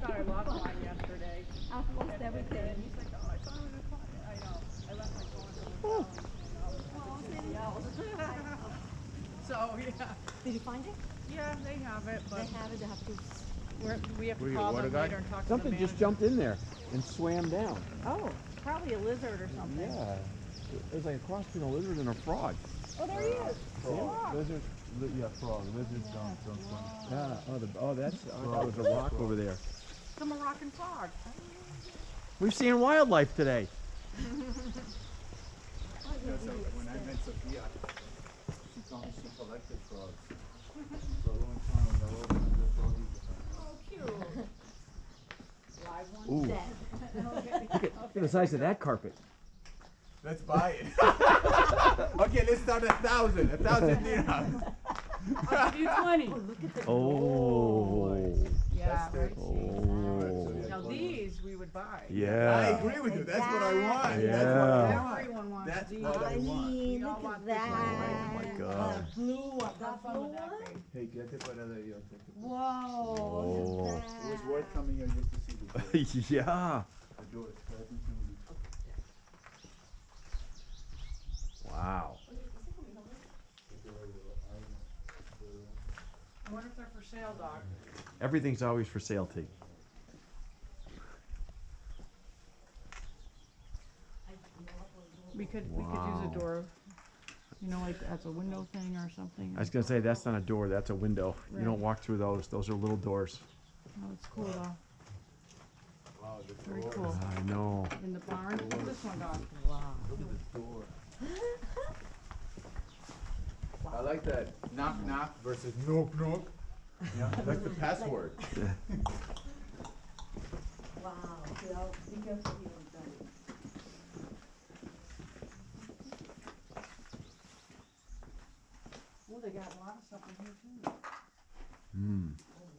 thought I lost mine yesterday. I've lost everything. He's like, oh, I thought I was in car. I know. I left my phone in the hotel and so, yeah. Did you find it? Yeah, they have it, but They have it. They have to. we have to What, call what them a guy? later and talk Something to the just manager. jumped in there and swam down. Oh, probably a lizard or something. Yeah. It was like a cross between a lizard and a frog. Oh, there he is. Yeah. Lizard, yeah, frog. Lizards don't swim. Yeah. Oh, that's. I thought it was a rock over there. It's a Moroccan frog. We've seen wildlife today. When I met Sophia, she told me she collected frogs. For a long time, the whole froggies. Oh, cute. Live one? Ooh. Dead. Look at the size of that carpet. Let's buy it. Okay, let's start 1,000. 1,000 dirhams. I'll give you 20. Oh. Yeah, right. Oh. Now these we would buy. I Yeah. agree with you. That's what I want. Yeah. That's what I want. Everyone wants That's these. what I I want. mean, We all look want at this one. that. Oh my God. The blue one. Have That fun blue with that one. thing. Hey, get it para the yo. Whoa. Oh. Look at It was that. worth coming here just to see the door. Yeah. The door is present to me. Wow. I wonder if they're for sale, dog. Everything's always for sale, T. We could use Wow. a door, you know, like as a window thing or something. I was gonna say that's not a door, that's a window. You don't walk through those. Those are little doors. Oh, it's cool though. Wow, the Very door. cool. I know. In the barn. Look at this one, dog. Wow. Look at the door. I like that knock knock versus knock knock. Yeah, that's the password. Wow. Well, be careful here on that. Oh, they got a lot of stuff in here too. Hmm.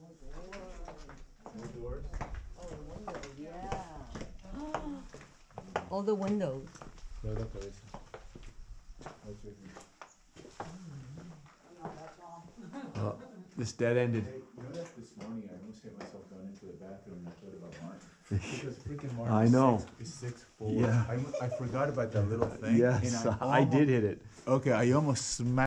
No doors. Yeah. All the windows. No, look at this. What's your This dead ended. Hey, you know that this morning I almost hit myself going into the bathroom and I thought about Mark? Because freaking Mark I is know. 6'4". Yeah. I forgot about that little thing. Yes, and I did hit it. Okay, I almost smacked